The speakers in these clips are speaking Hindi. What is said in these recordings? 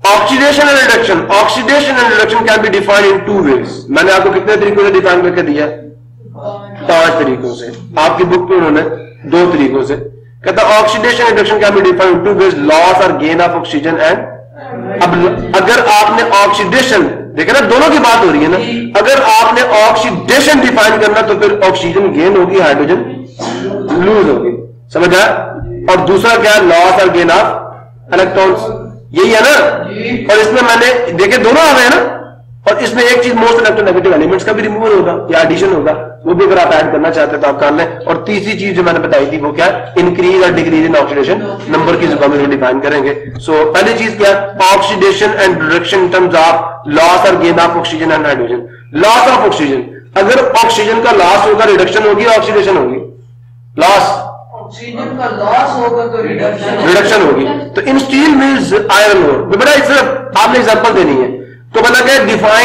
Oxidation and reduction, oxidation and reduction can be defined in 2 ways. मैंने आपको कितने तरीकों से डिफाइन करके दिया? 5 तरीकों से। आपकी बुक में उन्होंने 2 तरीकों से कहता oxidation and reduction can be defined in 2 ways, loss और गेन ऑफ ऑक्सीजन एंड। अब अगर आपने ऑक्सीडेशन देखा ना, दोनों की बात हो रही है ना, अगर आपने ऑक्सीडेशन डिफाइन करना तो फिर ऑक्सीजन गेन होगी, हाइड्रोजन लूज होगी, समझ आया? और दूसरा क्या है? लॉस और गेन ऑफ इलेक्ट्रॉन्स, यही है ना। और इसमें मैंने देखे दोनों आ गए हैं ना, और इसमें एक चीज मोस्ट इलेक्ट्रोनेगेटिव एलिमेंट्स का भी रिमूवल होगा या एडिशन होगा, वो भी अगर आप ऐड करना चाहते हैं तो आप कर लें। और तीसरी चीज जो मैंने बताई थी वो क्या है? इंक्रीज और डिक्रीज इन ऑक्सीडेशन, नंबर की जुबान में डिफाइन करेंगे। सो पहली चीज क्या है? Oxidation and reduction in terms of loss और gain of oxygen and hydrogen. Loss of oxygen, अगर ऑक्सीजन का लॉस होगा रिडक्शन होगी, ऑक्सीडेशन होगी, लॉस, ऑक्सीजन का लॉस होगा तो रिडक्शन होगी। तो in steel mills iron ore, बेटा इससे आपने एग्जांपल देनी है। तो मतलब क्या?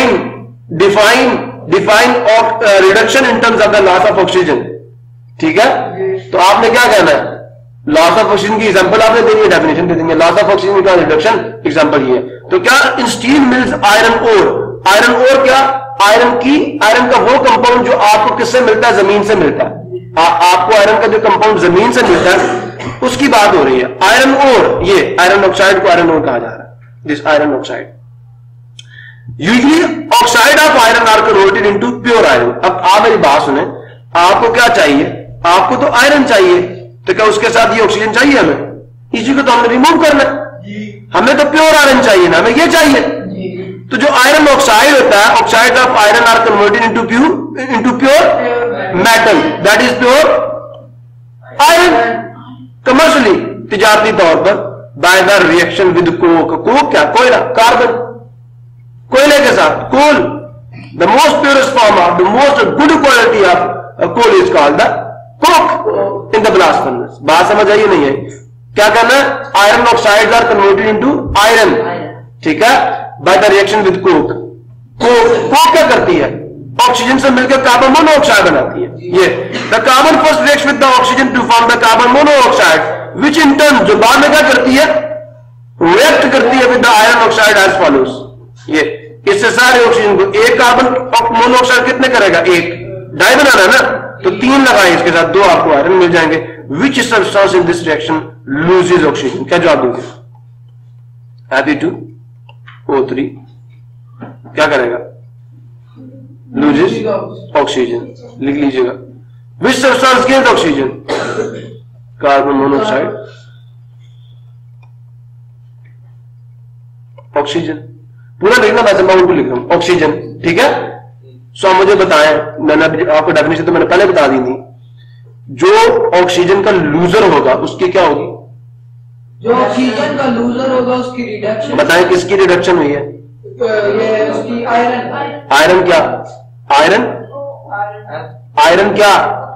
Define reduction in terms of the loss of oxygen, ठीक है? तो आपने क्या कहना है? लॉस ऑफ ऑक्सीजन की एग्जांपल आपने देनी है, डेफिनेशन दे देंगे, लॉस ऑफ ऑक्सीजन का रिडक्शन एग्जांपल ये है। तो क्या? In steel mills iron ore, iron ore क्या? आयरन का वो कंपाउंड जो आपको किससे मिलता है? जमीन से मिलता है। आपको आयरन का जो कंपाउंड जमीन से मिलता है उसकी बात हो रही है। आयरन ओर, ये आयरन ऑक्साइड को आयरन ओर कहा जा रहा है, this iron oxide. Usually oxide of iron are converted into pure iron. अब आप मेरी बात सुने, आपको क्या चाहिए? आपको तो आयरन चाहिए, तो क्या उसके साथ ये ऑक्सीजन चाहिए हमें? इसी को तो हमें रिमूव करना है, हमें तो प्योर आयरन चाहिए ना, हमें ये चाहिए। तो जो आयरन ऑक्साइड होता है, oxide of iron are converted into pure metal, that is pure iron. Commercially, तिजारती तौर पर, by the reaction with coke. Coke क्या? कोयला, कार्बन, कोयले के साथ coal. The most purest form of the most good quality of coal is called the coke in the blast furnace. बात समझ आई नहीं है? क्या करना है? Iron oxide are converted into iron, ठीक है, by the reaction with coke. Coke क्या करती है? ऑक्सीजन से मिलकर कार्बन मोनोऑक्साइड बनाती है। ये the carbon first reacts with the oxygen to form the carbon monoxide, which in turn जो बाद में क्या करती है? रिएक्ट करती है with the iron oxide as follows. ये इससे सारे ऑक्सीजन को, एक कार्बन मोनोऑक्साइड कितने करेगा? एक, डाई बनाना है ना, तो 3 लगाए इसके साथ, 2 आपको आयरन मिल जाएंगे। Which substance in this reaction loses oxygen? क्या जवाब दोगे? Fe2O3 क्या करेगा? लूजेस ऑक्सीजन, लिख लीजिएगा। Which substance gains oxygen? Carbon monoxide, oxygen. पूरा लिखना, वैसे मैं उनको लिख रहा हूं, ऑक्सीजन, ठीक है? सो मुझे बताएं, मैंने आपको डेफिनेशन तो मैंने पहले बता दी थी, जो ऑक्सीजन का लूजर होगा उसकी क्या होगी? जो ऑक्सीजन का लूजर होगा उसकी रिडक्शन। बताएं किसकी रिडक्शन हुई है? ये उसकी आयरन। आयरन क्या? आयरन क्या?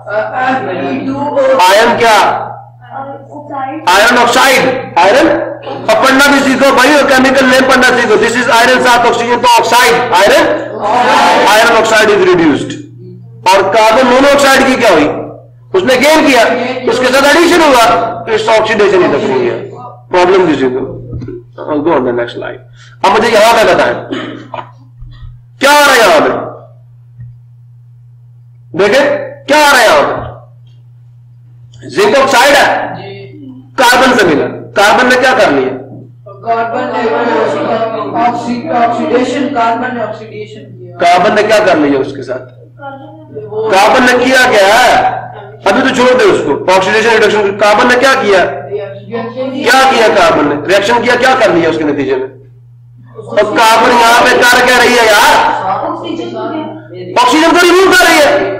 आयरन क्या? Iron oxide. आयरन, अब पढ़ना भी सीखो भाई, और केमिकल नेम पढ़ना सीखो। दिस इज आयरन साथ ऑक्सीजन, तो oxide, iron oxide is reduced. और कार्बन मोनोऑक्साइड की क्या हुई? उसने गेन किया, उसके साथ एडिशन हुआ, तो इस ऑक्सीडेशन ही तक नहीं है। प्रॉब्लम किसी को? Go on the next slide. अब मुझे यहां पे बताएं क्या आ रहा है यहां पे? देखे क्या आ रहा है यहां पे? जिंक ऑक्साइड है, कार्बन से मिला, कार्बन ने क्या कर लिया? कार्बन ने ऑक्सीडेशन, कार्बन ने ऑक्सीडेशन किया। कार्बन ने क्या कर लिया उसके साथ? कार्बन ने किया क्या है? अभी तो छोड़ दे उसको, ऑक्सीडेशन रिडक्शन। कार्बन ने क्या किया? क्या किया कार्बन ने? रिएक्शन किया, क्या कर लिया उसके नतीजे में? और कार्बन यहां पे कर क्या रही है यार? ऑक्सीजन को रिमूव कर रही है,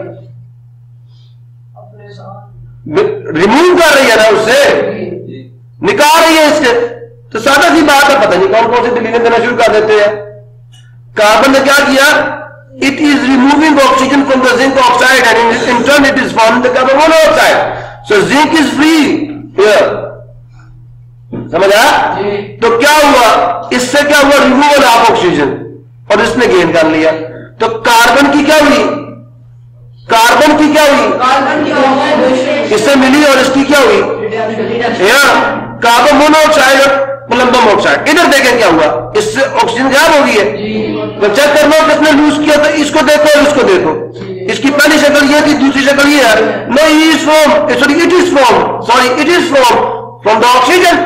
रिमूव कर रही है ना, उससे निकाल रही है इसके। तो सादा सी बात है, पता नहीं कौन कौन से डिलीजन देना शुरू कर देते हैं। कार्बन ने क्या किया? It is removing oxygen from the zinc oxide and in turn it is forming the carbon monoxide. So zinc is free here, समझ आया? तो क्या हुआ इससे? क्या हुआ? रिमूवल ऑफ ऑक्सीजन, और इसने गेन कर लिया। तो कार्बन की क्या हुई? कार्बन की क्या हुई? कार्बन की इससे मिली, और इसकी क्या हुई? Carbon monoxide plumbum oxide. इधर देखें क्या हुआ, इससे ऑक्सीजन गायब हो गई है। तो चेक करना किसने लूज किया था, इसको देखो और इसको देखो। इसकी पहली शक्ल ये थी, दूसरी शक्ल ये है। No he is from, sorry it is from the oxygen.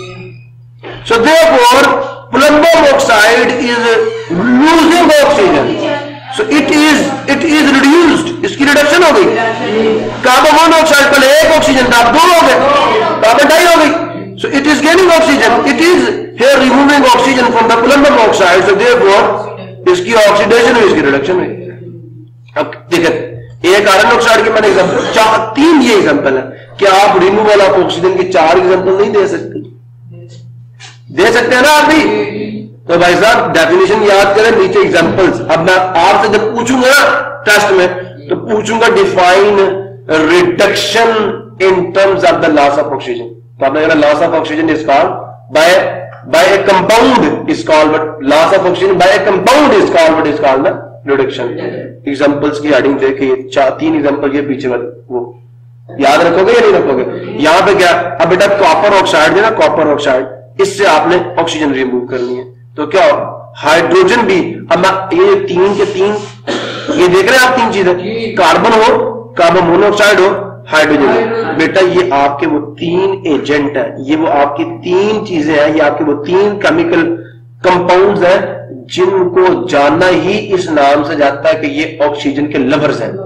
So therefore plumbum oxide is losing oxygen, so it is reduced, इसकी रिडक्शन हो गई। कार्बन मोनोऑक्साइड पहले एक ऑक्सीजन था, 2 हो गए, कार्बन डाई हो गई। So it is gaining oxygen. It is here removing oxygen from the plumber oxide. So therefore इसकी ऑक्सीडेशन हुई, इसकी रिडक्शन हुई। अब देखिए एक आयरन ऑक्साइड के मैंने एग्जांपल 3 ये एग्जांपल है। क्या आप रिमूवल ऑफ ऑक्सीजन के 4 एग्जांपल नहीं दे सकते? दे सकते हैं ना आप भी। तो भाई साहब डेफिनेशन याद करें, नीचे एग्जांपल्स। अब मैं आपसे जब पूछूंगा ना टेस्ट में, तो पूछूंगा define reduction in terms of the loss of oxygen. तो आपने कहा loss of oxygen is called by a compound is called, but loss of oxygen by a compound is called, but is called the reduction. Examples की हेडिंग देखिए, 3 एग्जांपल ये पीछे वाले, वो याद रखोगे या नहीं रखोगे? यहां पे क्या, अब बेटा कॉपर ऑक्साइड है ना, कॉपर ऑक्साइड, इससे आपने ऑक्सीजन रिमूव करनी है। तो क्या हाइड्रोजन भी, अब ये 3 के 3 ये देख रहे हैं आप 3 चीजें, कार्बन हो, कार्बन मोनोऑक्साइड हो, हाइड्रोजन हो। बेटा ये आपके वो 3 एजेंट है, ये वो आपकी 3 चीजें हैं, ये आपके वो 3 केमिकल कंपाउंड्स हैं जिनको जानना ही इस नाम से जाता है कि ये ऑक्सीजन के लवर्स हैं।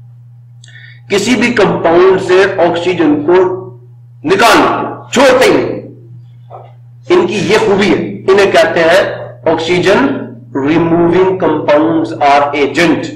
किसी भी कंपाउंड से ऑक्सीजन को निकाल छोड़ते ही नहीं, इनकी ये खूबी है, इन्हें कहते हैं oxygen removing compounds are agent.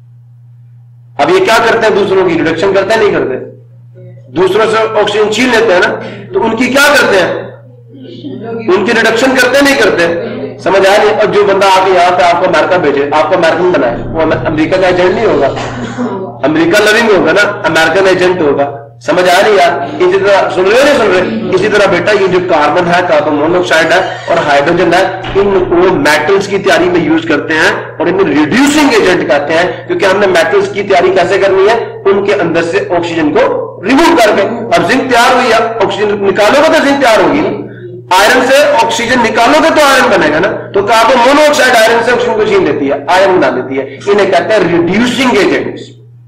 अब ये क्या करते हैं, दूसरों की रिडक्शन करते हैं नहीं करते? दूसरों से ऑक्सीजन छीन लेते हैं ना, तो उनकी क्या करते हैं, उनकी रिडक्शन करते हैं नहीं करते? समझ आया नहीं? और जो बंदा आके यहाँ पे आपको अमेरिका भेजे, आपको अमेरिकन बनाए, वो अमेरिका का एजेंट नहीं होगा, अमेरिका लविंग होगा ना, अमेरिकन एजेंट होगा। समझ आया नहीं यार? इसी तरह सुन रहे हो नहीं सुन रहे? इसी तरह बेटा ये जो कार्बन है, कार्बन मोनोऑक्साइड है और हाइड्रोजन है, इनको मेटल्स की तैयारी में यूज करते हैं और इन्हें रिड्यूसिंग एजेंट कहते हैं, क्योंकि हमने मेटल्स की तैयारी कैसे करनी है, उनके अंदर से ऑक्सीजन को रिमूव करके। अब जिंक तैयार हुई है, ऑक्सीजन निकालोगे तो जिंक तैयार होगी ना, आयरन से ऑक्सीजन निकालोगे तो आयरन बनेगा ना। तो कार्बन मोनोऑक्साइड आयरन से ऑक्सीजन को छीन लेती है, आयरन बना देती है। इन्हें कहते हैं रिड्यूसिंग एजेंट्स।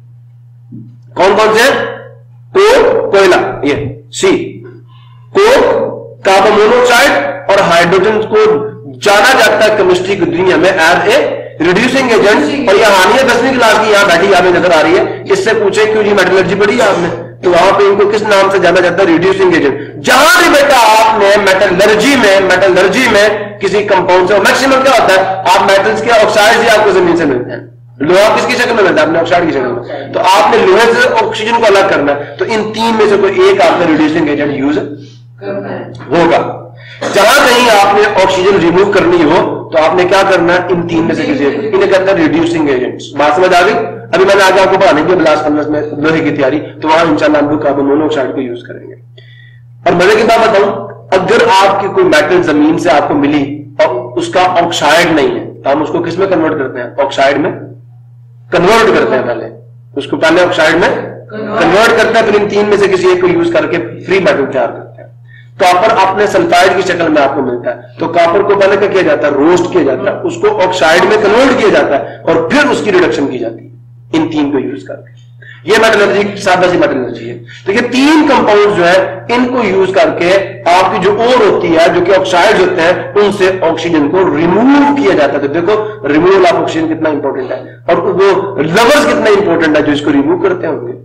कौन कौन से? कोक, कोयला, ये सी, कोक, कार्बन मोनोऑक्साइड और हाइड्रोजन को जाना जाता है केमिस्ट्री की दुनिया में एज ए रिड्यूसिंग एजेंट। और यह हानि है 10वीं क्लास की, यहां बैठी यहां नजर आ रही है। इससे पूछे क्यों जी मेटलर्जी पढ़ी है आपने, तो वहां पे इनको किस नाम से जाना जाता है? Reducing agent. जहां भी बेटा आपने मेटलर्जी में किसी कंपाउंड से, मैक्सिमम क्या होता है, आप मेटल्स के ऑक्साइड ही आपको जमीन से मिलते हैं। लोहा किसकी शक्ल में मिलता है? अपने ऑक्साइड की शक्ल में। तो आपने लोहे से ऑक्सीजन को अलग करना है, तो इन 3 में से कोई एक आपने रिड्यूसिंग एजेंट यूज होगा। जहां कहीं आपने ऑक्सीजन रिमूव करनी हो तो आपने क्या करना है, इन 3 में से किसी एक, इन्हें कहते हैं रिड्यूसिंग एजेंट्स। बात समझ आ गई? अभी मैंने आगे आपको पढ़ाने की ब्लास्ट फर्नेस में लोहे की तैयारी, तो वहां इंशाल्लाह हम लोग कार्बन मोनोऑक्साइड को यूज करेंगे। और मजे की बात बताऊं, अगर आपकी कोई मेटल जमीन से आपको मिली और उसका ऑक्साइड नहीं है, तो हम उसको किस में कन्वर्ट करते हैं? ऑक्साइड में कन्वर्ट करते हैं। पहले ऑक्साइड में कन्वर्ट करते हैं, फिर इन 3 में से किसी एक को यूज करके फ्री मेटल तैयार करते हैं। कॉपर अपने सल्फाइड की शक्ल में आपको मिलता है, तो कॉपर को पहले क्या किया जाता है? रोस्ट किया जाता है, उसको ऑक्साइड में कन्वर्ट किया जाता है और फिर उसकी रिडक्शन की जाती है इन 3 को यूज करके। ये मेटलर्जी सादा सी मेटलर्जी है। तो ये 3 कंपाउंड जो है, इनको यूज करके आपकी जो ओर होती है, जो कि ऑक्साइड होते हैं, उनसे ऑक्सीजन को रिमूव किया जाता है। तो देखो रिमूवल ऑफ ऑक्सीजन कितना इंपॉर्टेंट है, और वो लवर्स कितना इंपॉर्टेंट है जो इसको रिमूव करते होंगे।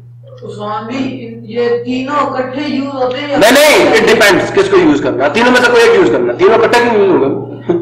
ये तीनों इकट्ठे यूज होते हैं? नहीं, इट डिपेंड्स किसको यूज करना, तीनों में से कोई एक यूज करना। तीनों इकट्ठे क्यों यूज होगा?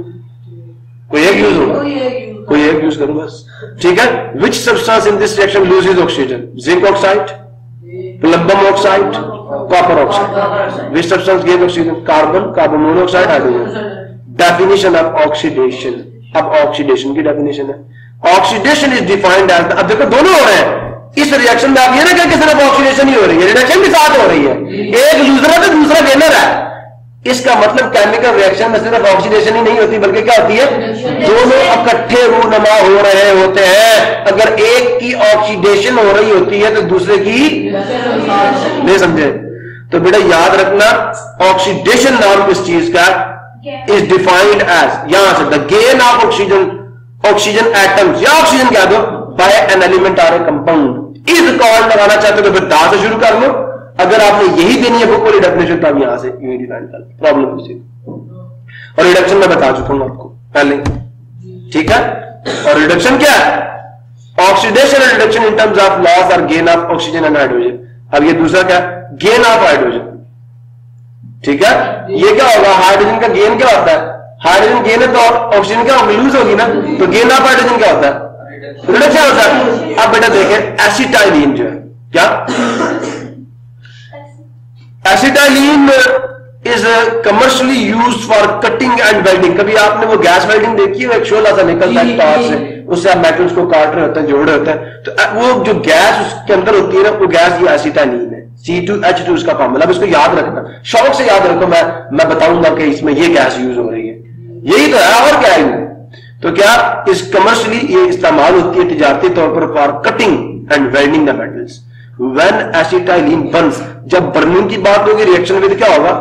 कोई एक यूज होगा, कोई एक यूज करो बस, ठीक है। Which substance in this reaction loses oxygen? Zinc oxide, plumbum oxide, copper oxide. Which substance gave oxygen? Carbon, carbon monoxide, hydrogen. Definition of oxidation. अब ऑक्सीडेशन की डेफिनेशन है, ऑक्सीडेशन इज डिफाइंड एज, अब देखो दोनों हो रहे हैं इस रिएक्शन में। आप ये ना कि सिर्फ ऑक्सीडेशन ही हो रही है, रिडक्शन भी साथ हो रही है। एक लूजर है तो दूसरा गेनर है। इसका मतलब केमिकल रिएक्शन में सिर्फ ऑक्सीडेशन ही नहीं होती, बल्कि क्या होती है, दोनों इकट्ठे रूनुमा हो रहे होते हैं। अगर एक की ऑक्सीडेशन हो रही होती है तो दूसरे की नहीं, समझे? तो बेटा याद रखना, ऑक्सीडेशन नाम किस चीज का, इज डिफाइंड एज, यहां से the gain of oxygen atoms या ऑक्सीजन कह दो by an element or a compound is called, लगाना चाहते हो तो फिर दा से शुरू कर लो। अगर आपने यही देनी है बुक वाली डेफिनेशन तो आप यहां से यही डिफाइन कर लो, प्रॉब्लम पूछेगी। और रिडक्शन मैं बता चुका हूं आपको पहले, ठीक है। और रिडक्शन क्या है? Oxidation and reduction in terms of loss और gain of oxygen and hydrogen. अब ये दूसरा क्या? गेन ऑफ हाइड्रोजन, ठीक है। ये क्या होगा? हाइड्रोजन का गेन क्या होता है? हाइड्रोजन गेन है तो ऑक्सीजन क्या लूज होगी ना, तो गेन ऑफ हाइड्रोजन क्या होता है? रिडक्शन होता है। अब बेटा देखें एसिटाइलिन जो है, क्या acetylene is commercially used for cutting and welding. कभी आपने वो गैस वेल्डिंग देखी है? एक शोला सा निकलता है तार से, उससे आप मेटल्स को काट रहे होते हैं, जोड़ रहे होते हैं, तो वो जो गैस उसके अंदर होती है ना, वो गैस ये एसिटाइलिन है, C2H2 उसका फॉर्मूला। अब इसको याद रखना, शौक से याद रखो, मैं बताऊंगा कि इसमें ये गैस यूज हो रही है, यही तो है और क्या है। तो क्या इस कमर्शियली ये इस्तेमाल होती है तिजारती तौर पर for cutting and welding the metals. When acetylene burns, जब बर्निंग की बात होगी रिएक्शन में तो क्या होगा?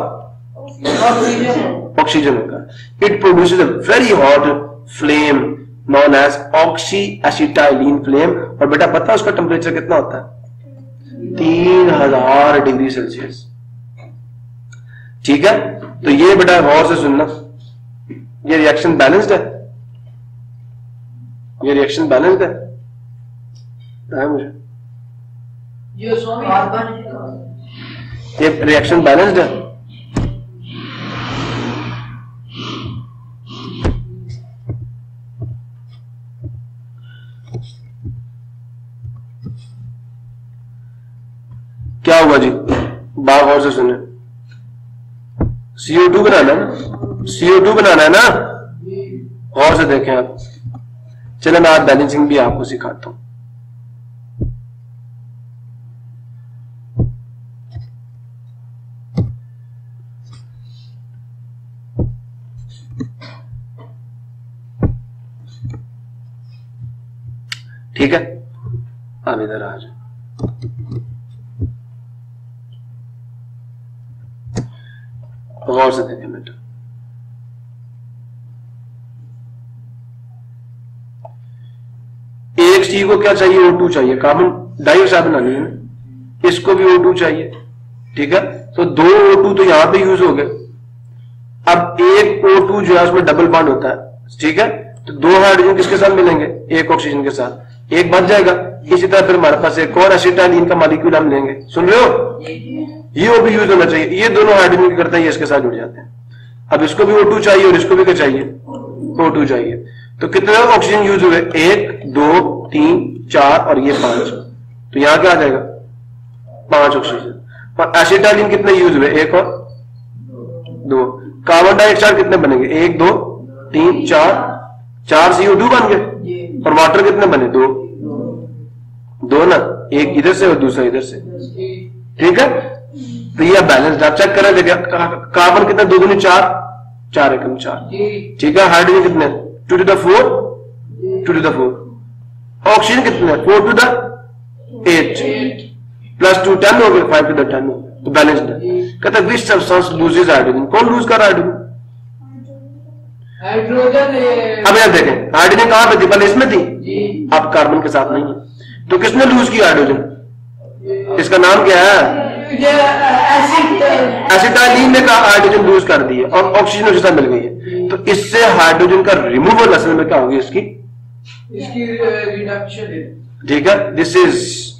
ऑक्सीजन होगा। It produces a very hot flame known as oxy acetylene flame. और बेटा पता है उसका टेम्परेचर कितना होता है? 3000 डिग्री सेल्सियस, ठीक है। तो ये बेटा गौर से सुनना, ये रिएक्शन बैलेंस्ड है, ये रिएक्शन बैलेंस्ड है मुझे, ये रिएक्शन बैलेंस्ड है। क्या हुआ जी? बात गौर से सुने, CO2 बनाना है ना, CO2 बनाना है ना, गौर से देखें आप। चलो मैं आज बैलेंसिंग भी आपको सिखाता हूं। ठीक है, अब इधर आ जाओ। गौर से देखें बेटा, एक चीज को क्या चाहिए? O2 चाहिए, कार्बन डाइऑक्साइड बनानी है ना, इसको भी O2 चाहिए, ठीक है। तो 2 O2 तो यहां पे यूज हो गए। अब एक O2 जो है उसमें डबल बॉन्ड होता है, ठीक है। तो 2 हाइड्रोजन किसके साथ मिलेंगे? एक ऑक्सीजन के साथ, एक बच जाएगा। इसी तरह फिर हमारे पास एक और एसिटाइलिन का मॉलिक्यूल हम लेंगे, सुन रहे हो? ये भी यूज होना चाहिए। ये दोनों हाइड्रोजन क्या करते हैं? ये इसके साथ जुड़ जाते हैं। अब इसको भी O2 चाहिए और इसको भी क्या चाहिए? O2 चाहिए। तो कितने ऑक्सीजन यूज हुए? 1 2 3 4 और ये 5। तो यहां क्या आ जाएगा? 5 ऑक्सीजन। और एसिटाइलिन कितने यूज हुए? 1 और 2। कार्बन डाइऑक्साइड कितने बनेंगे? 1 2 3 4 CO2 बन गए। और वाटर कितने बने? 2 ना, एक इधर से और दूसरा इधर से, ठीक है। तो ये बैलेंस आप चेक करें, देखिए कार्बन कितने? 2 दूनी 4, 4 एकम 4, ठीक है। हाइड्रोजन कितने? 2 to the 4, 2 to the 4। Oxygen कितने? 4 to the 8 प्लस 2 10 हो गए, 5 to the 10 हो गए। तो बैलेंस्ड है। कहते हैं विच सब्सटेंस लूजेस हाइड्रोजन? कौन लूज कर रहा है हाइड्रोजन? अब यहां देखें, हाइड्रोजन कहां पे थी? पहले इसमें थी, अब कार्बन के साथ नहीं है। तो किसने लूज किया हाइड्रोजन? इसका नाम क्या है? एसिटाइलिन ने कहा हाइड्रोजन लूज कर दी है और ऑक्सीजन उसके साथ मिल गई है। तो इससे हाइड्रोजन का रिमूवल असल में क्या होगी? इसकी रिडक्शन, ठीक है। दिस इज,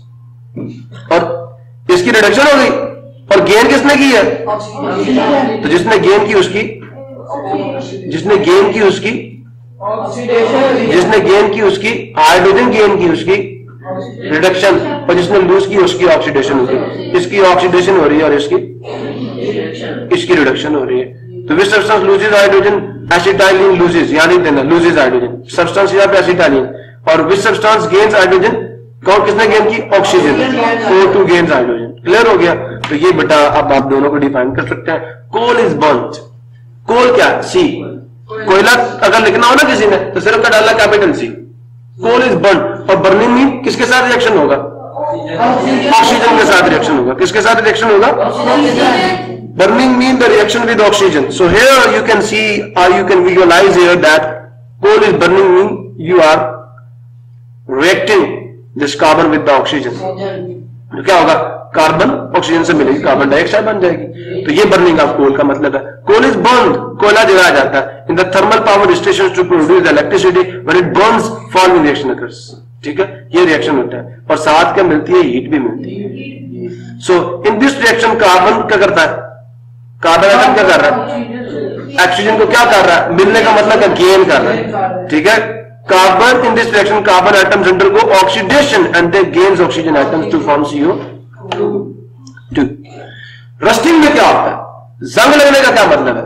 और इसकी रिडक्शन हो गई। और गेन किसने की है? तो जिसने गेन की उसकी, जिसने गेन की उसकी, जिसने गेन की उसकी हाइड्रोजन गेन की उसकी रिडक्शन, और जिसने लूज की उसकी ऑक्सीडेशन होगी। इसकी ऑक्सीडेशन हो रही है और इसकी रिडक्शन हो रही है। तो which substance loses hydrogen? Acetylene loses, यानी देना लूजेस हाइड्रोजन। सब्सटेंस यहाँ पे एसिटाइलिन। और विच सब्सटेंस गेन्स हाइड्रोजन? कौन किसने गेन की? Oxygen. O2 gains hydrogen. Clear हो गया? तो ये बेटा अब आप दोनों को डिफाइन कर सकते हैं। Coal is burned. कोल क्या? C। कोयला अगर लिखना हो ना किसी ने तो सिर्फ का डालना capital C। Coal is burn. और बर्निंग में किसके साथ रिएक्शन होगा? ऑक्सीजन के साथ रिएक्शन होगा। किसके साथ रिएक्शन होगा? Burning means the reaction with oxygen. So here you can see or you can visualize here that coal is burning means you are reacting this carbon with the oxygen. तो क्या होगा? कार्बन ऑक्सीजन से मिलेगी, कार्बन डाइऑक्साइड बन जाएगी। तो ये बर्निंग ऑफ कोल का मतलब है। कोल इज बर्न्ड, कोयला जलाया जाता है in the thermal power station to produce electricity when it burns following reaction occurs. ठीक है, ये रिएक्शन होता है और साथ क्या मिलती है? हीट भी मिलती है। So in this reaction carbon क्या करता है? कार्बन एटम क्या कर रहा है? ऑक्सीजन को क्या कर रहा है? मिलने का मतलब क्या? गेन कर रहा है। ठीक है, carbon in this reaction carbon atoms undergo oxidation and they gains oxygen atoms to form CO2। Rusting में क्या होता है? जंग लगने का क्या मतलब है?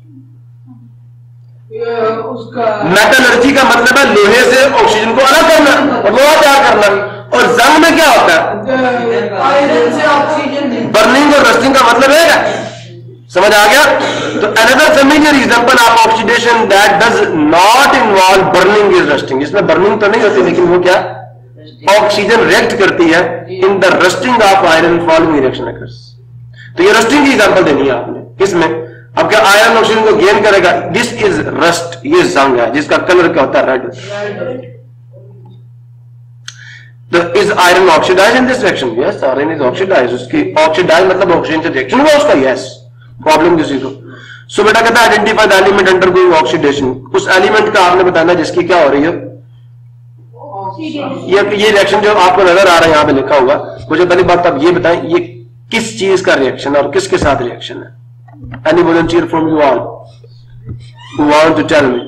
मेटलर्जी का मतलब है लोहे से ऑक्सीजन को अलग करना और लोहा तैयार करना। और जंग में क्या होता है? आयरन से ऑक्सीजन। बर्निंग और रस्टिंग का मतलब है क्या? समझ आ गया? तो another familiar example of oxidation that does not involve burning is rusting. इसमें बर्निंग तो नहीं होती, लेकिन वो क्या? ऑक्सीजन रिएक्ट करती है in the rusting of iron following reaction occurs. तो ये रस्टिंग की एग्जांपल देनी है आपने। इसमें अब क्या आयरन ऑक्सीजन को गेन करेगा? दिस इज रस्ट, ये जंग है जिसका कलर क्या होता है? रेड। तो is iron oxidize in this reaction? Yes, iron is oxidize. उसकी ऑक्सीडाइज मतलब ऑक्सीजन से रिएक्शन हुआ उसका। यस, प्रॉब्लम किसी को। सो बेटा कहता है identify the element undergoing oxidation. उस एलिमेंट का आपने बताना जिसकी क्या हो रही है? ये रिएक्शन जो आपको नजर आ रहा है यहां पे लिखा हुआ। मुझे पहली बात आप ये बताएं, ये किस चीज का रिएक्शन है और किसके साथ रिएक्शन है? Any volunteer from you all who want to tell me?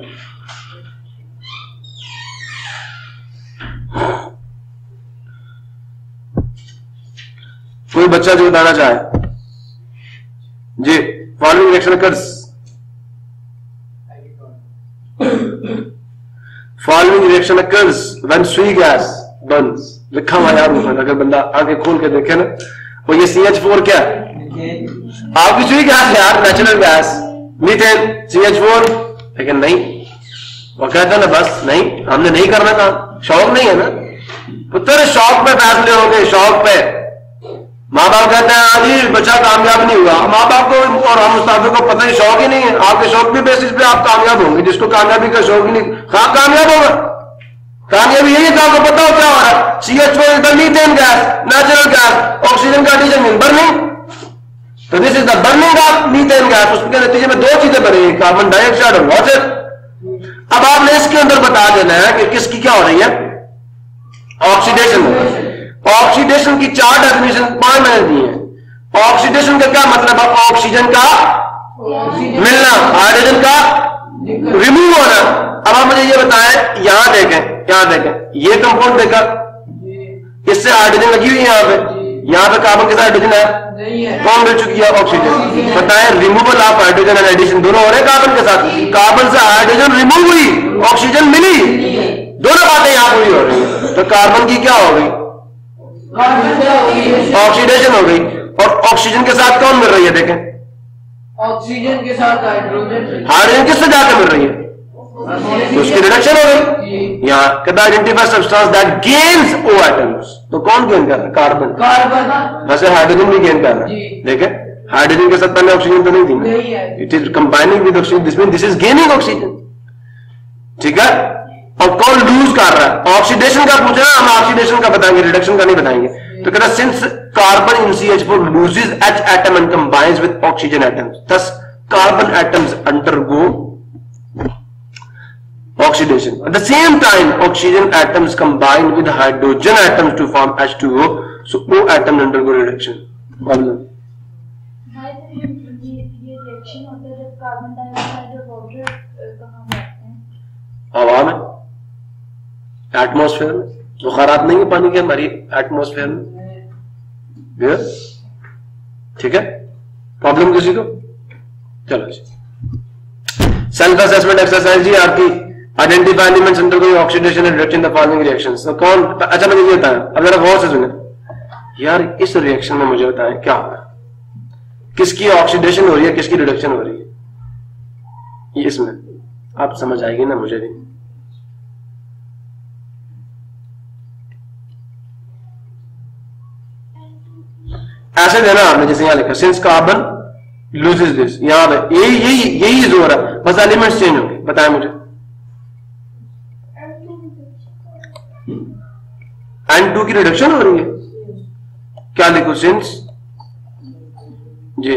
कोई बच्चा जो बताना चाहे जी। Following reaction occurs, following reaction occurs when Sui gas burns. लिखा हुआ यार ऊपर, अगर बंदा आंखें खोल के देखे ना। और ये CH4 क्या है? आपकी सुई गैस है यार, नेचुरल गैस, मीथेन, CH4। लेकिन नहीं, वो कहता है ना बस नहीं, हमने नहीं करना काम, शौक नहीं है ना। पुत्र शौक पे फैसले होंगे, शौक पे। माँ बाप कहते हैं हाँ जी बच्चा कामयाब नहीं हुआ, माँ बाप को और हम उस्तादों को पता ही शौक ही नहीं है। आपके शौक की बेसिस पे आप कामयाब होंगे। जिसको कामयाबी का शौक ही नहीं, कहां कामयाब होगा? कामयाबी यही है, आपको पता हो क्या हो रहा है? CH4 is the methane gas, natural gas, oxygen का एडिशन मीन बर्निंग। तो this is the burning of methane gas. उसके नतीजे में दो चीजें बनेगी, कार्बन डाइऑक्साइड और वाटर। अब आपने इसके अंदर बता देना है कि किसकी क्या हो रही है? ऑक्सीडेशन। ऑक्सीडेशन की 4 डेफिनेशन 5 मैंने दी है। ऑक्सीडेशन का क्या मतलब है? ऑक्सीजन का मिलना, हाइड्रोजन का रिमूव होना। अब आप मुझे ये बताएं, यहां देखें, ये कंपाउंड देखा, इससे हाइड्रोजन लगी हुई है यहां पे कार्बन के साथ हाइड्रोजन है, कौन मिल चुकी है? ऑक्सीजन। बताएं removal of hydrogen and addition दोनों हो रहे कार्बन के साथ। कार्बन से हाइड्रोजन रिमूव हुई, ऑक्सीजन मिली, दोनों बातें यहां पूरी हो रही है। तो कार्बन की क्या हो गई? ऑक्सीडेशन हो गई। और ऑक्सीजन के साथ कौन मिल रही है? देखें, ऑक्सीजन के साथ हाइड्रोजन। हाइड्रोजन किससे जाकर मिल रही है? तो उसकी रिडक्शन हो गई। यहाँ कहता identify substance that gains O atoms. तो कौन गेन कर रहा है? कार्बन। वैसे हाइड्रोजन भी गेन कर रहा है। देखें, हाइड्रोजन के साथ पहले ऑक्सीजन तो नहीं थी, it is combining with oxygen, this mean this is gaining oxygen. ठीक है, और कौन लूज कर रहा है? ऑक्सीडेशन का पूछा, हम ऑक्सीडेशन का बताएंगे, रिडक्शन का नहीं बताएंगे। तो कहता since carbon in CH4 loses H atom and combines with oxygen atoms, thus carbon atoms undergo oxidation. At the same time, oxygen atoms combine with hydrogen atoms to form H2O, so O atoms undergo reduction. Problem. ये रिएक्शन होता है जब कार्बन डाइऑक्साइड और वाटर कहाँ जाते हैं? हवा में, एटमॉस्फेयर में। तो खराब नहीं है पानी की हमारी एटमॉस्फेयर में। ठीक है, प्रॉब्लम किसी को? चलो जी, सेल्फ असेसमेंट एक्सरसाइज जी आपकी। Identify elements undergoing oxidation and reduction the following reactions. तो कौन? अच्छा मुझे ये बताया, अब जरा गौर से सुने यार, इस रिएक्शन में मुझे बताएं क्या हो रहा है, किसकी ऑक्सीडेशन हो रही है, किसकी रिडक्शन हो रही है? ये इसमें आप समझ आएगी ना मुझे भी। ऐसे देना आपने जैसे यहां लिखा सिंस कार्बन लूजेस दिस, यहां पे यही जोर है, बस एलिमेंट्स चेंज होंगे। बताएं मुझे N2 की रिडक्शन हो रही है, क्या लिखो सिंस जी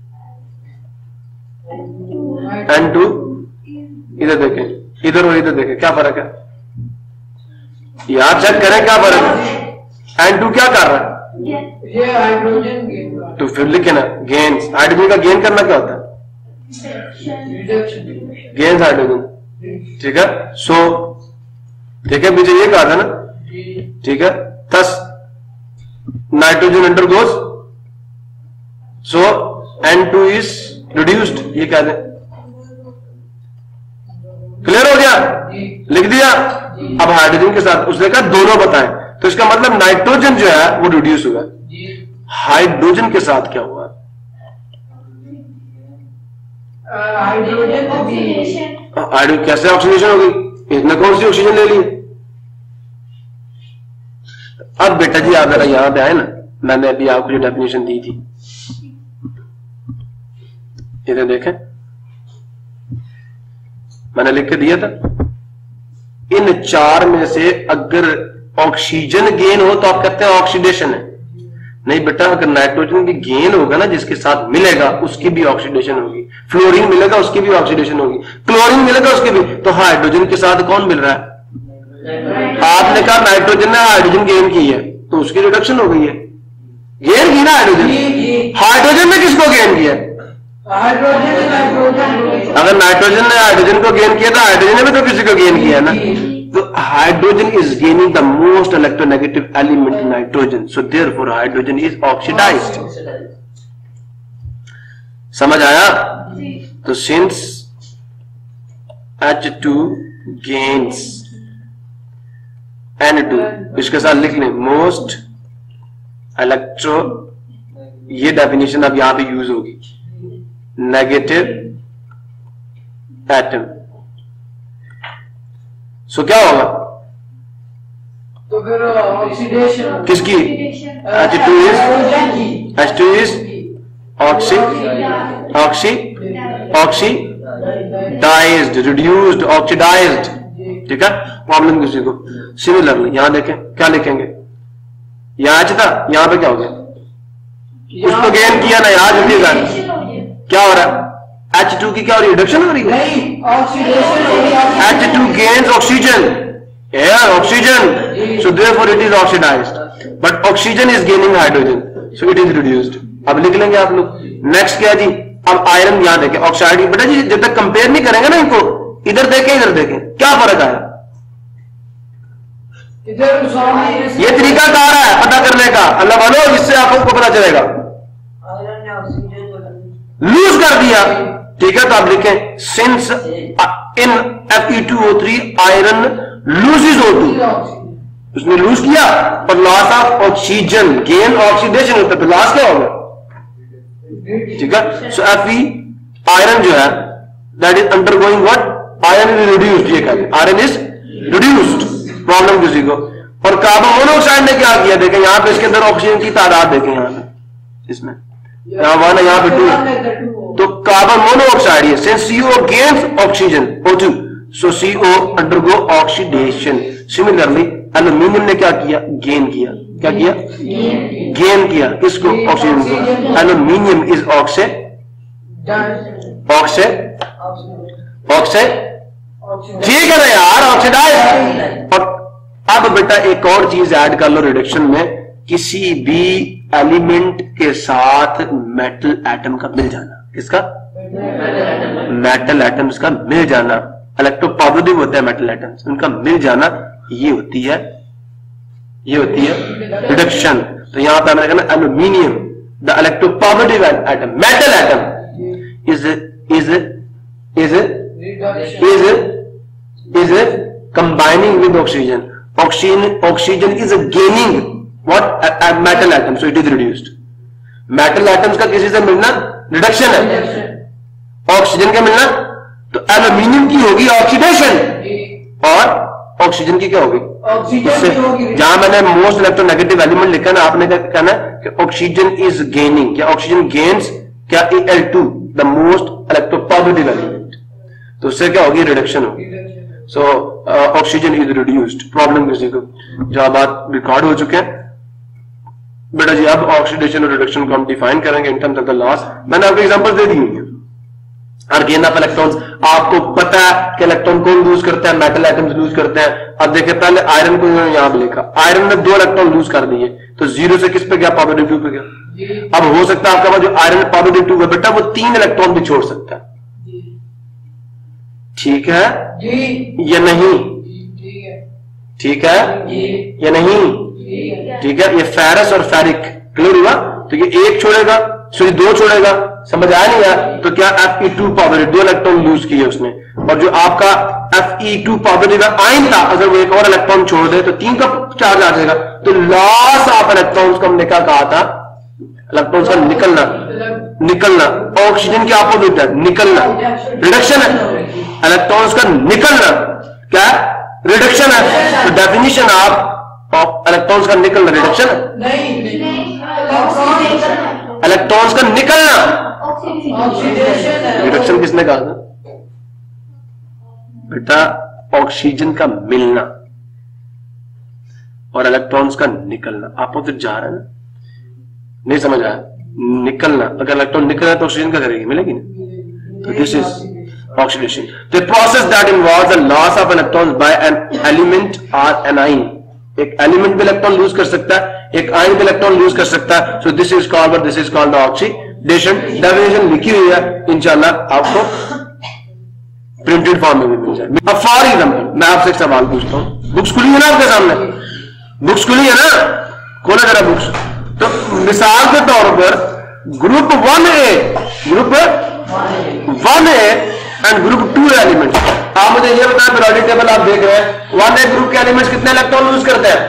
N2, इधर देखें इधर और इधर देखें क्या फर्क है, यार चेक करें क्या फर्क है। N2 क्या कर रहा है, ये हाइड्रोजन गेन, तो फिर लिखे ना गेन्स, हाइड्रोजन का गेन करना क्या होता है, रिडक्शन, गेन्स हाइड्रोजन, ठीक है। सो ठीक है, मुझे ये कहा था ना, ठीक है। Thus nitrogen undergoes, so N2 is reduced, ये कह दें। क्लियर हो गया, लिख दिया। अब हाइड्रोजन के साथ उसने कहा दोनों बताएं, तो इसका मतलब नाइट्रोजन जो है वो रिड्यूस हुआ, हाइड्रोजन के साथ क्या हुआ, हाइड्रोजन ऑक्सीडेशन, कैसे ऑक्सीडेशन होगी, इसने कौन सी ऑक्सीजन ले ली। अब बेटा जी आप जरा यहां पे आए ना, मैंने अभी आपको जो डेफिनेशन दी थी इधर देखें, मैंने लिख के दिया था इन चार में से अगर ऑक्सीजन गेन हो तो आप कहते हैं ऑक्सीडेशन है। नहीं बेटा, अगर नाइट्रोजन की गेन होगा ना जिसके साथ मिलेगा उसकी भी ऑक्सीडेशन होगी, फ्लोरीन मिलेगा उसकी भी ऑक्सीडेशन होगी, क्लोरीन मिलेगा उसकी भी। तो हाइड्रोजन के साथ कौन मिल रहा है, आपने कहा नाइट्रोजन ने हाइड्रोजन गेन की है तो उसकी रिडक्शन हो गई है, गेन की ना हाइड्रोजन। हाइड्रोजन ने किसको गेन किया, हाइड्रोजन नाइट्रोजन, अगर नाइट्रोजन ने हाइड्रोजन को गेन किया तो हाइड्रोजन ने भी तो किसी को गेन किया ना। तो hydrogen is gaining the most electronegative element nitrogen, so therefore hydrogen is oxidized. समझ आया। तो सिंस H2 गेन्स N2, इसके साथ लिख लें मोस्ट इलेक्ट्रो, ये डेफिनेशन अब यहां पे यूज होगी, नेगेटिव एटम। सो क्या होगा, तो फिर ऑक्सीडेशन किसकी, H2 is oxidised, reduced, oxidised, ठीक है। प्रॉब्लम किसी को सिमिलरली यहां देखें क्या लिखेंगे, यहां था, यहां पे क्या हो गया, उसको गेन किया ना, यहां जल्दी क्या हो रहा है, H2 की क्या हो रही है, रिडक्शन हो रही है, नहीं ऑक्सीडेशन हो गया, H2 gains oxygen, oxygen, so therefore it is oxidized, but oxygen is gaining hydrogen, so it is reduced। अब लिख लेंगे आप लोग। नेक्स्ट क्या जी, अब आयरन यहां देखें, ऑक्साइड, बेटा जी जब तक कंपेयर नहीं करेंगे ना इनको, इधर देखें इधर देखें क्या फर्क आया, इधर सामने ये तरीका कहा रहा है पता करने का, अल्लाह वालों, इससे आपको पता चलेगा। लूज कर दिया, ठीक है। तो आप लिखें since in Fe2O3 iron loses O2, उसने लूज किया और loss of oxygen, gain oxidation होता है, तो लॉस क्या होगा, ठीक है। सो Fe आयरन जो है that is undergoing what, iron is reduced, ये कहते हैं आयरन इज रिड्यूस्ड। प्रॉब्लम किसी को। और कार्बन मोनोऑक्साइड ने क्या किया, देखें यहां पे इसके अंदर ऑक्सीजन की तादाद देखें, यहां पे इसमें यहां 1 है, यहां पे 2 है, तो कार्बन मोनोऑक्साइड है। Since CO gains oxygen O2, so CO undergo oxidation. Similarly aluminium ने क्या किया, गेन किया, क्या किया, गेन किया किसको, ऑक्सीजन को। एल्यूमिनियम इज ठीक है ना यार, ऑक्सीडाइज। और अब बेटा एक और चीज ऐड कर लो रिडक्शन में, किसी भी एलिमेंट के साथ मेटल एटम का मिल जाना, किसका, मेटल एटम्स का मिल जाना, इलेक्ट्रोपॉजिटिव होता है मेटल एटम्स, उनका मिल जाना, ये होती है रिडक्शन। तो यहां पर मैंने कहा aluminium the electropositive atom, metal atom is combining with oxygen. Oxygen is gaining what, a metal atom, so it is reduced. Metal atoms का किसी से मिलना रिडक्शन है, ऑक्सीजन का मिलना, तो एल्यूमिनियम की होगी ऑक्सीडेशन और ऑक्सीजन की क्या होगी? ऑक्सीजन की होगी। जहां मैंने मोस्ट इलेक्ट्रोनेगेटिव एलिमेंट लिखा ना, आपने क्या कहना है कि ऑक्सीजन इज गेनिंग, क्या ऑक्सीजन गेन्स क्या Al2 the most electropositive element, तो उससे क्या होगी? रिडक्शन होगी। So oxygen is reduced. Problem किसी को? जहां बात रिकॉर्ड हो चुके हैं बेटा जी। अब ऑक्सीडेशन और रिडक्शन को हम डिफाइन करेंगे in terms of the loss. मैंने आपको एग्जांपल दे दी है। और गेन ऑफ इलेक्ट्रॉन्स आपको पता है कि इलेक्ट्रॉन कौन लूज करता है? मेटल एटम्स लूज करते हैं। अब देखिए पहले आयरन को यहां पे लिखा, आयरन ने 2 इलेक्ट्रॉन लूज कर दिए, तो 0 से किस पे गया? पॉजिटिव 2 पे गया। अब हो सकता है आपका जो आयरन पॉजिटिव 2 है बेटा वो 3 इलेक्ट्रॉन भी छोड़ सकता है, ठीक है या नहीं? ठीक है या नहीं? ठीक है। ये फेरस और फेरिक क्लियर हुआ? तो ये 1 छोड़ेगा, सॉरी 2 छोड़ेगा, समझ आया नहीं आया? तो क्या Fe2 पॉजिटिव 2 इलेक्ट्रॉन लूज किए उसने, और जो आपका Fe2 पॉजिटिव आयन था अगर वो 1 और इलेक्ट्रॉन छोड़ दे तो 3 का चार्ज आ जाएगा। तो लॉस ऑफ इलेक्ट्रॉन्स को हमने क्या कहा था? इलेक्ट्रॉन्स का निकलना। ऑक्सीजन के अपोजिट है निकलना, रिडक्शन है। इलेक्ट्रॉन्स का निकलना क्या? रिडक्शन है। तो डेफिनेशन ऑफ इलेक्ट्रॉन्स का निकलना रिडक्शन है। इलेक्ट्रॉन्स का निकलना रिडक्शन किसने कहा था बेटा? ऑक्सीजन का मिलना और इलेक्ट्रॉन्स का निकलना अपोजिट जा रहा है ना, नहीं समझ आया? निकलना, अगर इलेक्ट्रॉन निकल रहा है तो ऑक्सीजन क्या करेगी? मिलेगी ना। तो this is oxidation, the process that involves the loss of electrons by an element और एन आयन। एक एलिमेंट भी इलेक्ट्रॉन लूज कर सकता है, एक आयन भी इलेक्ट्रॉन लूज कर सकता है। So this is called oxidation. Definition लिखी हुई है, इंशाल्लाह आपको प्रिंटेड फॉर्म में भी मिल जाए। अब फॉर एग्जाम्पल मैं आपसे एक सवाल पूछता हूं, बुक्स खुली है ना आपके सामने? बुक्स खुली है ना? खोला जरा बुक्स। तो मिसाल के तौर पर group 1A and group 2 elements, आप मुझे ये बताएं पीरियोडिक टेबल आप देख रहे हैं 1A ग्रुप के एलिमेंट्स कितने इलेक्ट्रॉन लूज करते हैं?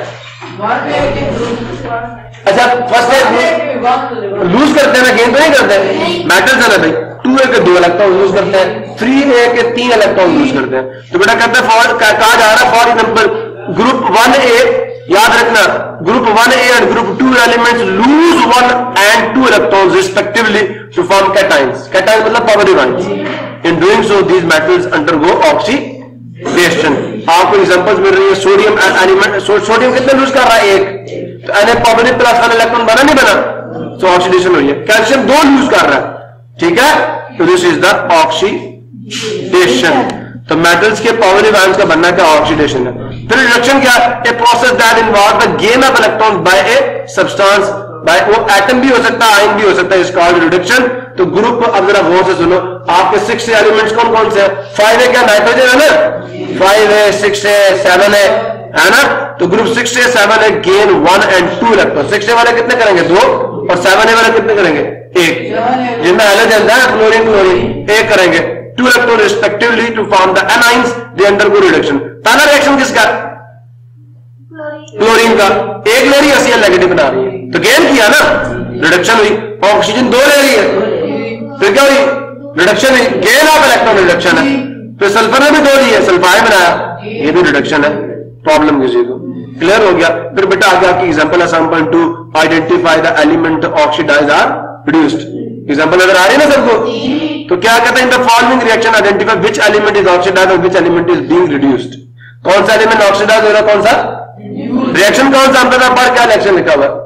अच्छा फर्स्ट लूज करते हैं ना, गेन तो नहीं करते हैं। मेटल्स है ना भाई, 2A के 2 इलेक्ट्रॉन लूज करते हैं, 3A के 3 इलेक्ट्रॉन लूज करते हैं। तो बेटा कहते हैं कहा जा रहा है फॉर एग्जाम्पल ग्रुप 1A, याद रखना group 1A and group 2 elements lose 1 and 2 electrons respectively to form cations. Cations मतलब positive ions. In doing so these metals undergo oxidation. आपको एग्जांपल्स मिल रही है सोडियम एलिमेंट, सोडियम कितने लूज कर रहा है? 1, तो Na पॉजिटिव प्लस 1 इलेक्ट्रॉन बना नहीं बना? तो ऑक्सीडेशन हुई है। कैल्शियम 2 लूज कर रहा है, ठीक है, तो दिस इज द ऑक्सीडेशन। तो मेटल्स के पॉजिटिव आयंस का बनना क्या? ऑक्सीडेशन है। फिर रिडक्शन क्या? A process that involve the gain of electrons by a substance, by वो एटम भी हो सकता है, आयन भी हो सकता है, इज कॉल्ड रिडक्शन। तो ग्रुप अब जरा गौर से सुनो, आपके 6 एलिमेंट्स कौन कौन से हैं? 5A क्या नाइट्रोजन है ना? 5A 6A 7A है ना? तो group 6A 7A gain 1 and 2 electron. 6A वाले कितने करेंगे? 2, और 7A वाले कितने करेंगे? 1। जिनमें हैलोजन है क्लोरीन 1 करेंगे, 2 electron respectively to form the anions, they undergo reduction. पहला रिएक्शन किसका? क्लोरीन का। 1 ले रही है Cl नेगेटिव बना रही है, तो गेन किया ना, रिडक्शन हुई। ऑक्सीजन 2 ले रही है, फिर क्या हुई? रिडक्शन हुई, गेन ऑफ इलेक्ट्रॉन रिडक्शन है। फिर सल्फर ने भी 2 लिए, सल्फाइड बनाया, ये भी रिडक्शन है। प्रॉब्लम किसी को क्लियर हो गया? फिर बेटा आगे आपकी एग्जांपल है sample 2, identify the element oxidize or reduced. Example अगर आ रही है ना सबको, तो क्या कहते हैं? In the following reaction identify which element is oxidize और which element is being reduced. कौन सा एलिमेंट ऑक्सीडाइज हो रहा है, कौन सा? रिएक्शन कौन सा? हमने पर क्या रिएक्शन लिखा हुआ?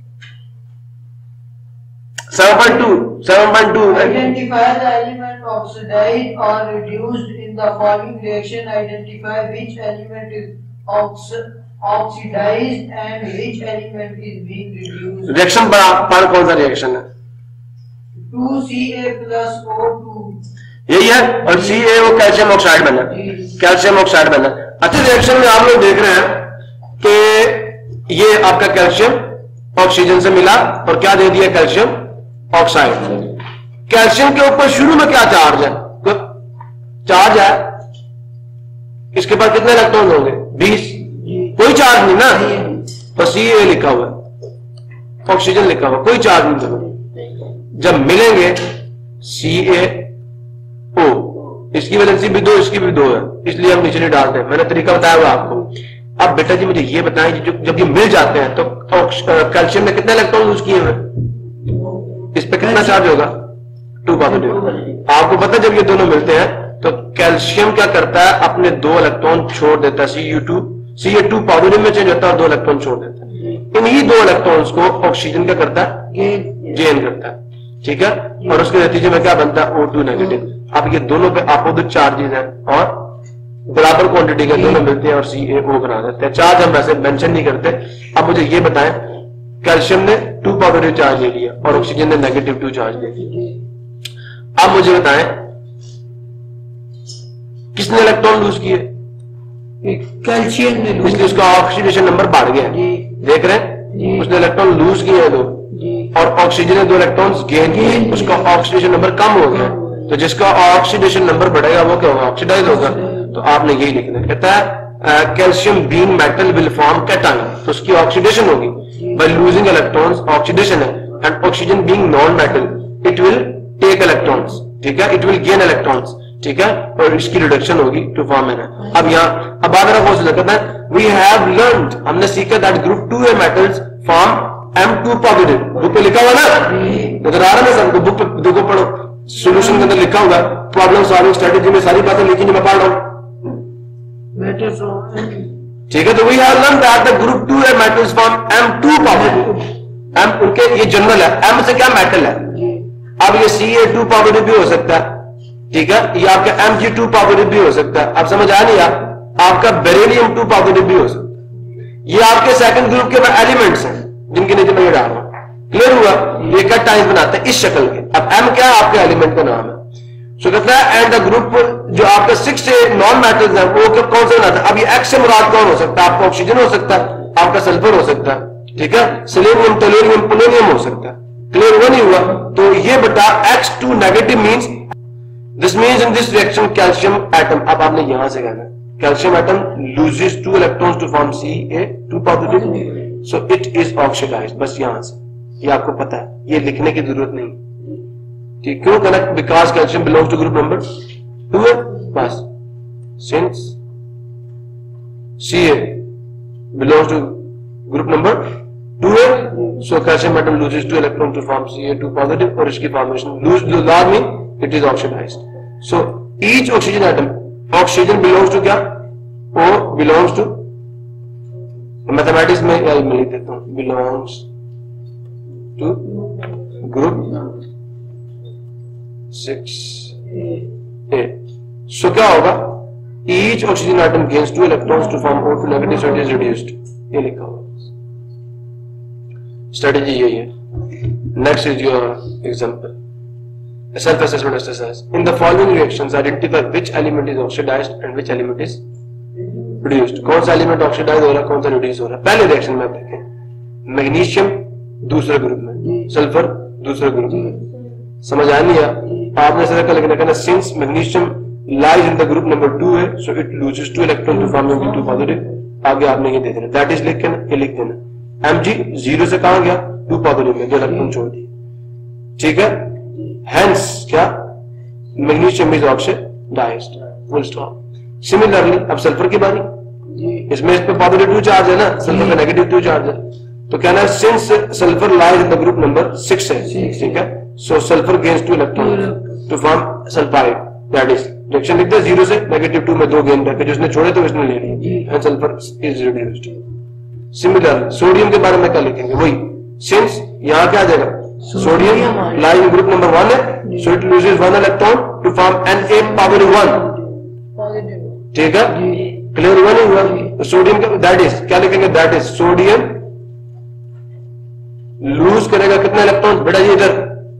7.2 Identify the element oxidized or reduced in the following reaction. Identify which element is oxidized and which element is being reduced. Reaction पर कौन सा रिएक्शन है? 2Ca plus O2 यही है, और Ca वो कैल्शियम ऑक्साइड बना, कैल्शियम ऑक्साइड बना। अच्छे रिएक्शन में आप लोग देख रहे हैं कि ये आपका कैल्शियम ऑक्सीजन से मिला और क्या दे दिया? Calcium oxide. कैल्शियम के ऊपर शुरू में क्या चार्ज है? चार्ज है, इसके पास कितने इलेक्ट्रॉन होंगे? 20। कोई चार्ज नहीं ना, बस Ca लिखा हुआ है, ऑक्सीजन लिखा हुआ, कोई चार्ज नहीं था। जब मिलेंगे CaO, इसकी वैलेंसी भी 2, इसकी भी 2 है, इसलिए हम नीचे नहीं डालते हैं। मैंने तरीका बताया हुआ आपको। अब बेटा जी मुझे ये बताएं, जब ये मिल जाते हैं तो कैल्शियम में कितने इलेक्ट्रॉन लूज किए हुए, इस पे कितना चार्ज होगा, 2 पॉजिटिव। आपको पता है जब ये दोनों मिलते हैं तो कैल्शियम क्या करता है, अपने 2 इलेक्ट्रॉन छोड़ देता है, Ca2 पॉजिटिव में चेंज होता है और 2 इलेक्ट्रॉन छोड़ देता है। इन्हीं 2 इलेक्ट्रॉन्स को ऑक्सीजन क्या करता है, गेन करता है, ठीक है, और उसके नतीजे में क्या बनता है, O2 नेगेटिव। अब ये दोनों पे अपोजिट चार्जेस हैं और बराबर क्वांटिटी के दोनों मिलते हैं और CaO बना देते हैं। चार्ज हम वैसे मेंशन नहीं करते। अब मुझे ये बताएं, कैल्शियम ने 2 पॉजिटिव चार्ज ले लिया और ऑक्सीजन ने नेगेटिव 2 चार्ज ले लिया। अब मुझे बताएं किसने इलेक्ट्रॉन लूज किए, कैल्शियम ने, इसलिए उसका ऑक्सीडेशन नंबर बढ़ गया। देख रहे हैं, उसने इलेक्ट्रॉन लूज किए हैं 2 और ऑक्सीजन ने 2 इलेक्ट्रॉन्स गेन किए, उसका ऑक्सीडेशन नंबर कम हो गया। तो जिसका ऑक्सीडेशन नंबर बढ़ेगा वो क्या होगा, ऑक्सीडाइज होगा। तो आपने यही लिखना है, कहता है calcium being metal will form cation, तो उसकी ऑक्सीडेशन होगी बाय लूजिंग इलेक्ट्रॉन्स, ऑक्सीडेशन है। And oxygen being non metal it will take electrons, ठीक है, इट विल गेन इलेक्ट्रॉन्स, ठीक है, और इसकी रिडक्शन होगी टू फॉर्म एन। अब यहाँ अब आगे रखो, कहता है वी हैव लर्नड, हमने सीखा that group 2A metals form M2 positive. Book पे लिखा हुआ ना, नजर आ रहा है सबको, बुक पे देखो, पढ़ो, सॉल्यूशन के अंदर लिखा होगा, प्रॉब्लम सॉल्विंग स्ट्रेटेजी में सारी बातें लिखी नहीं, मैं पढ़ रहा हूं, ठीक है। तो we have learned that the group 2A metals form M2 positive. M उनके ये जनरल है, M से क्या मेटल है। अब ये Ca2 पॉजिटिव भी हो सकता है, ठीक है, ये आपका Mg2 पॉजिटिव भी हो सकता है। अब समझ आया नहीं, आपका बेरिलियम 2 पॉजिटिव भी हो सकता है। ये आपके सेकंड ग्रुप के एलिमेंट्स हैं जिनके नीचे मैं ये डाल रहा हूं, क्लियर हुआ। ये कैटायन बनाते हैं इस शक्ल के। अब M क्या है, आपके एलिमेंट का नाम है। सो कहता है एंड द ग्रुप जो आपका 6A नॉन मेटल्स है वो कौन सा बनाता है। अब ये X से मुराद कौन हो सकता है, आपका ऑक्सीजन हो सकता है, आपका सल्फर हो सकता है, ठीक है, सेलेनियम, टोल्यूरियम, पोलोनियम हो सकता है, क्लियर हुआ नहीं हुआ। तो ये बेटा X2 negative means this means in this reaction calcium atom. अब आपने यहां से कहना calcium atom loses 2 electrons to form Ca2 positive, so it is oxidized. बस यहां से, ये आपको पता है, ये लिखने की जरूरत नहीं, ठीक, क्यों कहना, because calcium belongs to group number 2 है, बस since Ca belongs to group number 2 है, so calcium atom loses 2 electron to form Ca2 positive और इसकी formation lose law mean it is oxidized. So each oxygen atom, oxygen belongs to क्या, O बिलोंग्स टू, मैथमेटिक्स में लिख देता हूं, belongs to group 6A। So क्या होगा, each oxygen atom gains 2 electrons to form O2 negative, so it is reduced. ये लिखा हुआ, स्ट्रेटेजी यही है। Next is your example, self assessment exercise. In the following reactions identify which element is oxidized and which element is reduced. कौन सा एलिमेंट ऑक्सीडाइज हो रहा है, कौन सा रिड्यूस हो रहा है। पहले रिएक्शन में आप देखें, मैग्नीशियम दूसरे ग्रुप में, सल्फर दूसरे ग्रुप में, समझ आया नहीं आया। आपने सीधा क्या लिखना, कहना since magnesium lies in the group number 2 है, so it loses 2 electron to form Mg2 positive. आगे आपने ये दे देना, दैट इज लिख के ना ये लिख देना, Mg 0 से कहां गया, 2 पॉजिटिव में, 2 इलेक्ट्रॉन छोड़ दिए, ठीक है। Hence क्या, magnesium is oxidized, full stop. Similarly अब सल्फर की बारी, इसमें इस पे पॉजिटिव 2 चार्ज है ना, सल्फर पे नेगेटिव 2 चार्ज है। तो कहना है since sulphur lies in the group number 6 है, ठीक है, so sulphur gains 2 electron to form sulphide, that is reaction लिखते हैं 0 से -2 में 2 गेन करके, जिसने छोड़े तो उसने ले लिए, and sulphur is reduced. Similar sodium के बारे में क्या लिखेंगे, वही सिंस यहां क्या आ जाएगा, sodium lies in group number 1 है, so it loses 1 electron to form Na+1, ठीक है, क्लियर हुआ नहीं हुआ। तो सोडियम का दैट इज क्या लिखेंगे, दैट इज सोडियम लूज करेगा कितने इलेक्ट्रॉन बेटा जी, इधर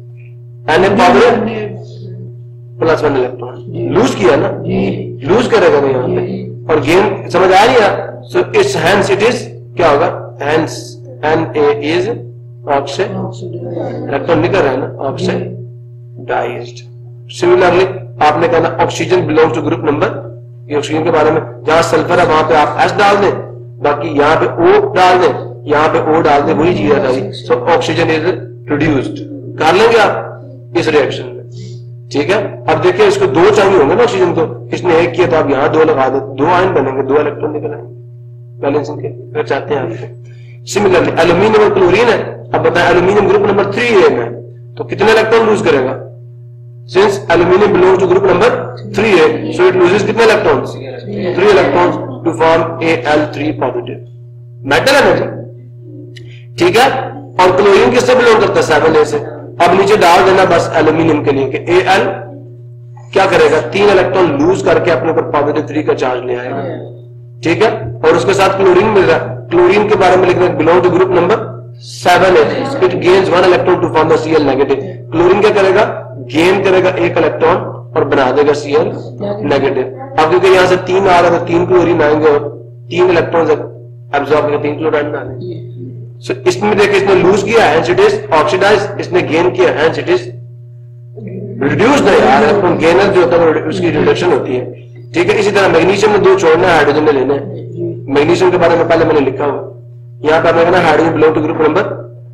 Na+1 इलेक्ट्रॉन लूज किया ना, लूज करेगा ना यहाँ पे, और गेन समझ आ रही है। So it's hence it is क्या होगा, हैंस Na इज इलेक्ट्रॉन निकल रहा है ना, ऑक्सीडाइज्ड। सिमिलरली आपने कहना oxygen belongs to group number, ये ऑक्सीजन के बारे में, जहां सल्फर है वहां पे आप S डाल दें, बाकी यहाँ पे O डाल दें, यहाँ पे O डाल दें, वही चीज है। सो ऑक्सीजन इज रिड्यूस्ड, कर लेंगे आप इस रिएक्शन में, ठीक है। अब देखिए इसको दो चाहिए होंगे ना ऑक्सीजन को, इसने एक किया तो आप यहाँ दो लगा दो, दो आयन बनेंगे, दो इलेक्ट्रॉन निकल आएंगे बैलेंसिंग के, अगर चाहते हैं आप। सिमिलरली एल्यूमिनियम और क्लोरीन है, अब बताएं एल्यूमिनियम ग्रुप नंबर 3A में तो कितने इलेक्ट्रॉन लूज करेगा? Since aluminium belongs to group number 3A, so it loses कितने electrons? 3 electrons to form Al3 positive metal है ना जी, ठीक है। और क्लोरीन किससे बिलोंग करता है? 7A से। अब नीचे डाल देना बस एल्यूमिनियम के लिए कि Al क्या करेगा? 3 इलेक्ट्रॉन लूज करके अपने ऊपर पॉजिटिव 3 का चार्ज ले आएगा, ठीक है। और उसके साथ क्लोरीन मिल रहा है, क्लोरीन के बारे में लिखना belong to group number 7A, it gains 1 electron to form the Cl negative. Chlorine क्या करेगा? गेन करेगा 1 इलेक्ट्रॉन और बना देगा Cl नेगेटिव। अब क्योंकि यहां से 3 आ रहा है तो 3 क्लोरीन आएंगे और 3 इलेक्ट्रॉन एब्जॉर्ब करके 3 क्लोराइड आएंगे। सो इसमें देखिए इसने लूज किया है, इट इज ऑक्सीडाइज, इसने गेन किया है, इट इज रिड्यूस्ड है यार, इलेक्ट्रॉन गेनर जो होता है उसकी रिडक्शन होती है, ठीक है। इसी तरह मैग्नीशियम में 2 छोड़ना है, हाइड्रोजन ने लेना है। मैग्नीशियम के बारे में पहले मैंने लिखा हुआ, यहाँ पर लिखना hydrogen belong to group number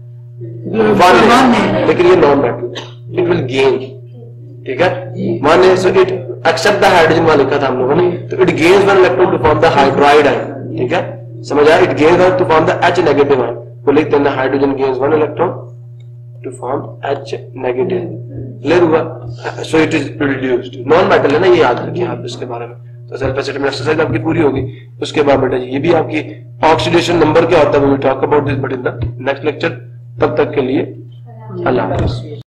1, लेकिन ये non metal, it will gain, ठीक है। मान लीजिए so it accept the hydrogen वहां लिखा था हम लोगों ने, तो it gains 1 electron to form the hydride ion, ठीक है, समझ आया। It gains to form the H negative ion, वो लिखते हैं hydrogen gains 1 electron to form H negative, clear हुआ। So it is reduced, non metal है ना, ये याद रखिए आप इसके बारे में। तो सेल्फ एसेसमेंट एक्सरसाइज आपकी पूरी होगी। उसके बाद बेटा ये भी आपकी ऑक्सीडेशन नंबर क्या होता है, we will talk about this but in the next lecture. तब तक के लिए अल्लाह हाफ़िज़।